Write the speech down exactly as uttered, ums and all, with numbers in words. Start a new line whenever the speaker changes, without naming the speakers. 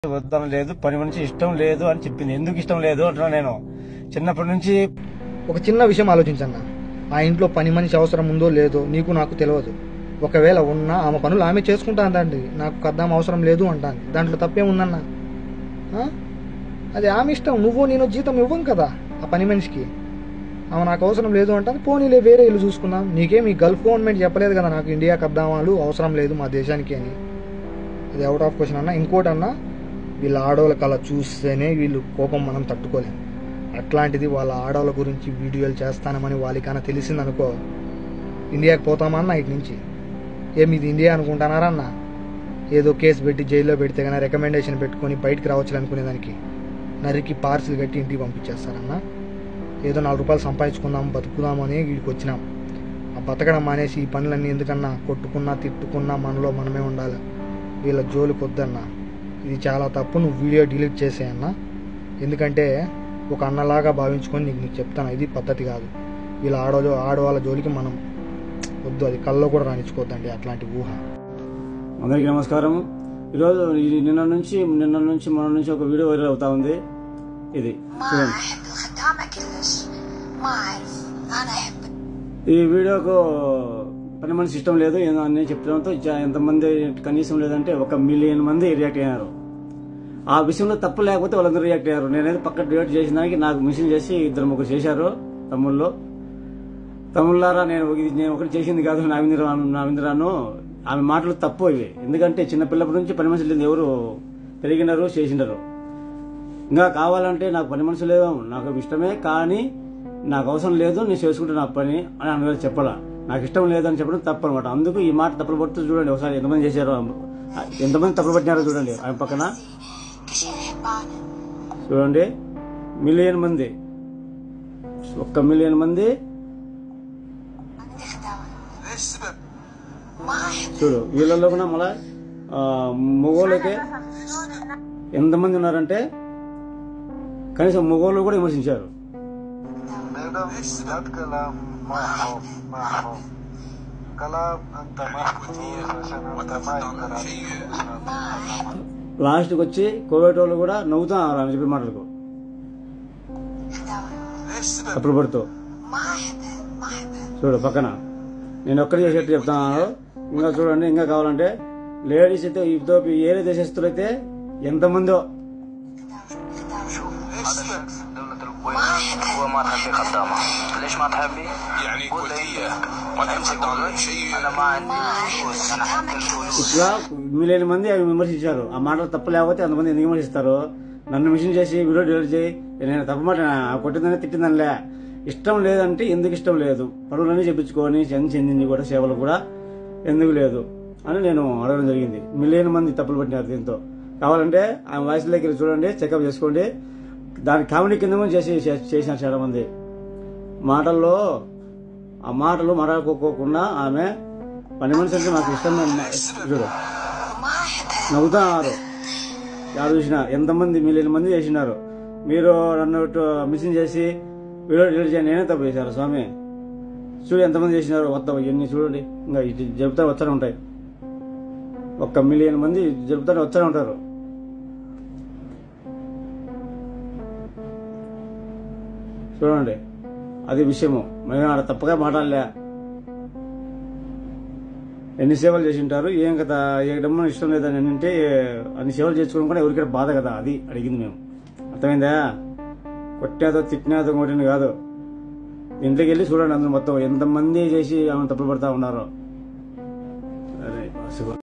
వద్దన లేదు, పని మనిషి ఇష్టం లేదు అని చెప్పింది. ఎందుకు ఇష్టం లేదు అంటున్నా. నేను చిన్నప్పటి నుంచి
ఒక చిన్న విషయం ఆలోచించన్న. ఆ ఇంట్లో పని మనిషి అవసరం ఉందో లేదో నీకు నాకు తెలియదు. ఒకవేళ ఉన్నా ఆమె పనులు ఆమె చేసుకుంటా అందండి. నాకు కద్దాం అవసరం లేదు అంటాను. దాంట్లో తప్పేముందన్న? అది ఆమె ఇష్టం. నువ్వు నేను జీతం ఇవ్వం కదా ఆ పని మనిషికి. ఆమె నాకు అవసరం లేదు అంటాను. పోనీలే వేరే ఇల్లు చూసుకుందాం. నీకేం ఈ గల్ఫ్ గవర్నమెంట్ చెప్పలేదు కదా నాకు ఇండియాకి వద్దామాలు అవసరం లేదు మా దేశానికి అని. అది అవుట్ ఆఫ్ క్వశ్చన్ అన్న. ఇంకోటి అన్న, వీళ్ళ ఆడవాళ్ళకి అలా చూస్తేనే వీళ్ళు కోపం మనం తట్టుకోలేం. అట్లాంటిది వాళ్ళ ఆడవాళ్ళ గురించి వీడియోలు చేస్తానమని వాళ్ళకన్నా తెలిసిందనుకో, ఇండియాకి పోతామన్నా ఇటు నుంచి. ఏమి ఇది ఇండియా అనుకుంటున్నారన్న? ఏదో కేసు పెట్టి జైల్లో పెడితే కానీ రికమెండేషన్ పెట్టుకొని బయటికి రావచ్చు అనుకునే దానికి నరికి పార్సిల్ కట్టి ఇంటికి పంపించేస్తారన్న. ఏదో నాలుగు రూపాయలు సంపాదించుకుందాం బతుకుదాము అని వీడికి వచ్చినాం. ఆ బతకడం మానేసి ఈ పనులన్నీ ఎందుకన్నా? కొట్టుకున్నా తిట్టుకున్నా మనలో మనమే ఉండాలి. వీళ్ళ జోలికి వద్దన్నా. ఇది చాలా తప్పు. నువ్వు వీడియో డిలీట్ చేసేయన్నా. ఎందుకంటే ఒక అన్నలాగా భావించుకొని నీకు నీకు చెప్తాను, ఇది పద్ధతి కాదు. వీళ్ళ ఆడవాళ్ళు ఆడవాళ్ళ జోలికి మనం వద్దు. అది కల్లో కూడా రాణించుకోవద్దండి అట్లాంటి ఊహ.
అందరికీ నమస్కారం. ఈరోజు నిన్న నుంచి నిన్న నుంచి మన నుంచి ఒక వీడియో వైరల్ అవుతా ఉంది. ఇది ఈ వీడియోకు పని మనిషి ఇష్టం లేదు అని చెప్పడంతో ఎంతమంది కనీసం లేదంటే ఒక మిలియన్ మంది రియాక్ట్ అయ్యారు. ఆ విషయంలో తప్పు లేకపోతే వాళ్ళందరూ రియాక్ట్ అయ్యారు. నేనైతే పక్క రియాక్ట్ చేసిన దానికి నాకు మిషన్ చేసి ఇద్దరు ముగ్గురు చేశారు తమ్ముళ్ళు. తమ్ముళ్ళారా, నేను నేను ఒకటి చేసింది కాదు. నావింద్ర నావింద్రాను ఆమె మాటలు తప్పు ఇవి. ఎందుకంటే చిన్నపిల్లప్పటి నుంచి పని మనుషులు లేదు, ఎవరు పెరిగినారు చేసిండరు. ఇంకా కావాలంటే నాకు పని మనుషులు లేదు, నాకు ఇష్టమే కానీ నాకు అవసరం లేదు, నేను చేసుకుంటే నా పని అని అన్నగారు చెప్పాలా. నాకు ఇష్టం లేదని చెప్పడం తప్పు అనమాట. అందుకు ఈ మాట తప్పులు పడుతూ చూడండి ఒకసారి ఎంతమంది చేశారో, ఎంతమంది తప్పులు పట్టినారో చూడండి. ఆయన పక్కన చూడండి, మిలియన్ మంది, ఒక్క మిలియన్ మంది చూడు. వీళ్ళల్లో కూడా మళ్ళా మగోళ్ళకే ఎంతమంది ఉన్నారంటే కనీసం మగోళ్ళు కూడా విమర్శించారు. లాస్ట్కి వచ్చి కోవిడ్ వాళ్ళు కూడా నవ్వుతున్నారు అని చెప్పి మాటలకు అప్పుడు పడుతూ చూడు పక్కన. నేను ఒక్కడి చేసేట్టు చెప్తాను. ఇంకా చూడండి, ఇంకా కావాలంటే లేడీస్ అయితే ఇతోపి ఏరే దేశస్తులు అయితే ఎంతమందో ఇట్లా మిలియన్ మంది అవి విమర్శించారు. ఆ మాటలు తప్పు లేకపోతే అంతమంది ఎందుకు విమర్శిస్తారు? నన్ను మిషన్ చేసి వీడియో డిలీట్ చేయి, నేను తప్పు మాట కొట్టిందని తిట్టిందనిలే. ఇష్టం లేదంటే ఎందుకు ఇష్టం లేదు? పనులన్నీ చెప్పించుకొని చెంది చెందింది కూడా సేవలు కూడా ఎందుకు లేదు అని నేను అడగడం జరిగింది. మిలియన్ మంది తప్పులు పట్టినారు దీంతో. కావాలంటే ఆ వాయిస్ దగ్గర చూడండి, చెకప్ చేసుకోండి. దాని కామెడీ కింద కూడా చేసి చేసినారు చాలా మంది. మాటల్లో ఆ మాటలు మాట్లాడుకోకుండా ఆమె పని మనిషి అంటే నాకు ఇష్టం చూడు నవ్వుతున్నారు. ఎవరు చూసినా ఎంతమంది మిలియన్ మంది చేసినారు. మీరు నన్ను మిషన్ చేసి వీడియో డిలీట్ చేయండి, నేనే తప్పు చేశారు స్వామి. చూడు ఎంతమంది చేసినారు. మొత్తం ఇవన్నీ చూడండి, ఇంకా ఇటు జరుపుతానే వచ్చానే ఉంటాయి. ఒక్క మిలియన్ మంది జరుపుతానే వచ్చానే ఉంటారు. చూడండి, అది విషయము. మేము ఆడ తప్పగా మాట్లాడలే. ఎన్ని సేవలు చేసి ఉంటారు, ఏం కదా ఏడమ్మని ఇష్టం లేదని అంటే అన్ని సేవలు చేసుకోవడం కూడా ఎవరికైనా బాధ కదా. అది అడిగింది మేము. అర్థమైందా? కొట్టినాదో తిట్టినాదో కొట్టింది కాదు. ఇంట్లోకి వెళ్ళి చూడండి అందరూ మొత్తం ఎంతమంది చేసి ఆమె తప్పులు పడతా ఉన్నారో. అరే